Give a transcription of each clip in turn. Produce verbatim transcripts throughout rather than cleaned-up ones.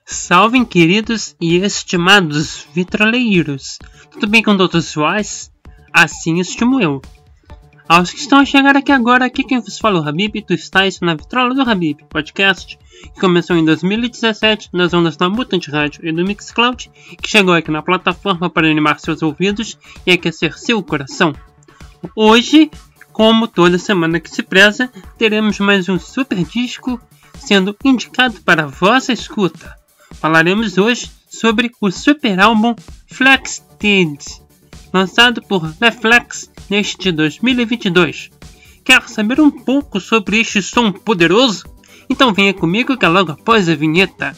Salve, queridos e estimados vitroleiros! Tudo bem com todos vós? Assim estimo eu. Aos que estão a chegar aqui agora, aqui quem vos fala o Habib, tu estás na Vitrola do Habib, podcast que começou em dois mil e dezessete nas ondas da Mutante Rádio e do Mixcloud, que chegou aqui na plataforma para animar seus ouvidos e aquecer seu coração. Hoje, como toda semana que se preza, teremos mais um super disco sendo indicado para a vossa escuta. Falaremos hoje sobre o super álbum Flexed, lançado por Leflex neste dois mil e vinte e dois. Quer saber um pouco sobre este som poderoso? Então venha comigo que é logo após a vinheta.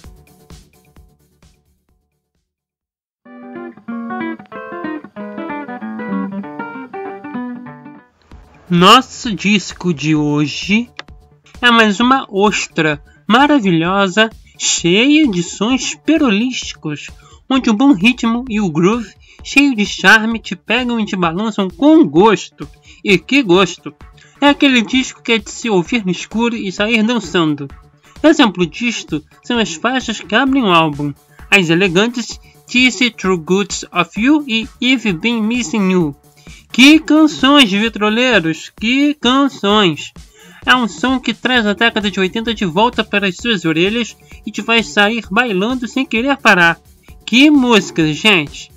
Nosso disco de hoje é mais uma ostra maravilhosa, cheia de sons perolísticos, onde o bom ritmo e o groove, cheio de charme, te pegam e te balançam com gosto. E que gosto! É aquele disco que é de se ouvir no escuro e sair dançando. Exemplo disto são as faixas que abrem o álbum, as elegantes Tease True Goods of You e I've Been Missing You. Que canções, vitroleiros! Que canções! É um som que traz a década de oitenta de volta para as suas orelhas e te faz sair bailando sem querer parar. Que músicas, gente!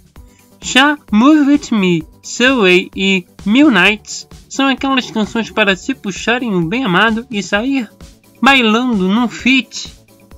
Já Move With Me, Sway e Mil Nights são aquelas canções para se puxarem um bem amado e sair bailando num feat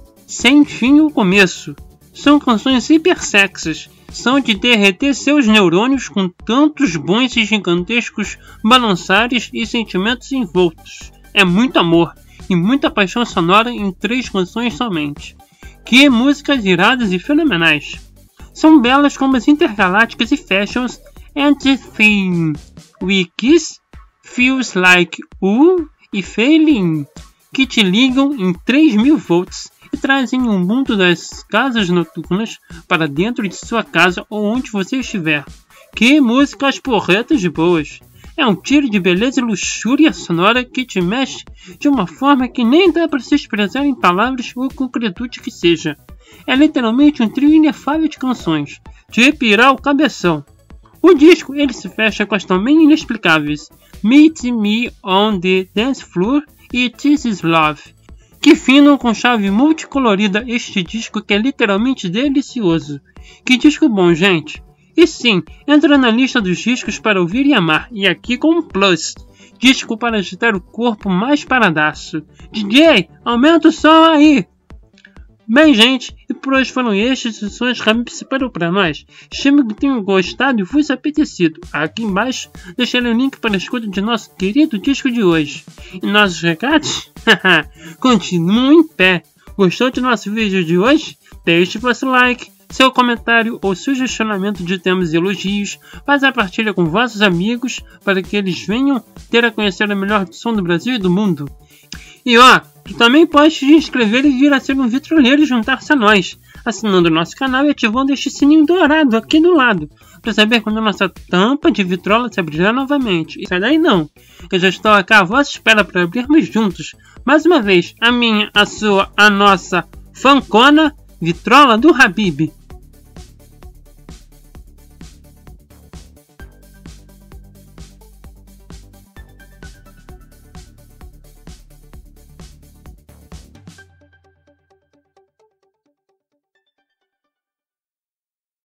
sem fim ou começo. São canções hiper sexys, são de derreter seus neurônios com tantos bons e gigantescos balançares e sentimentos envoltos. É muito amor e muita paixão sonora em três canções somente. Que músicas iradas e fenomenais! São belas como as intergalácticas e fashions and the theme we kiss, feels like ooh e failing, que te ligam em três mil volts e trazem o mundo das casas noturnas para dentro de sua casa ou onde você estiver. Que músicas porretas boas! É um tiro de beleza e luxúria sonora que te mexe de uma forma que nem dá para se expressar em palavras ou concretude que seja. É literalmente um trio inefável de canções, de pirar o cabeção. O disco ele se fecha com as também inexplicáveis Meet Me on the Dance Floor e This Is Love, que finam com chave multicolorida este disco que é literalmente delicioso. Que disco bom, gente! E sim, entra na lista dos discos para ouvir e amar, e aqui com um plus, disco para agitar o corpo mais paradaço. D J, aumenta o som aí! Bem, gente, e por hoje foram estes os sons que a Habib separou para nós. Espero que tenham gostado e vos apetecido. Aqui embaixo deixarei o link para a escuta de nosso querido disco de hoje. E nossos recados? Continuam em pé. Gostou de nosso vídeo de hoje? Deixe vosso like, seu comentário ou sugestionamento de temas e elogios, faz a partilha com vossos amigos para que eles venham ter a conhecer o melhor som do Brasil e do mundo. E ó, tu também pode te inscrever e vir a ser um vitroleiro e juntar-se a nós, assinando o nosso canal e ativando este sininho dourado aqui do lado, para saber quando a nossa tampa de vitrola se abrirá novamente. E sai daí não, eu já estou aqui à vossa espera para abrirmos juntos, mais uma vez, a minha, a sua, a nossa fancona Vitrola do Habib.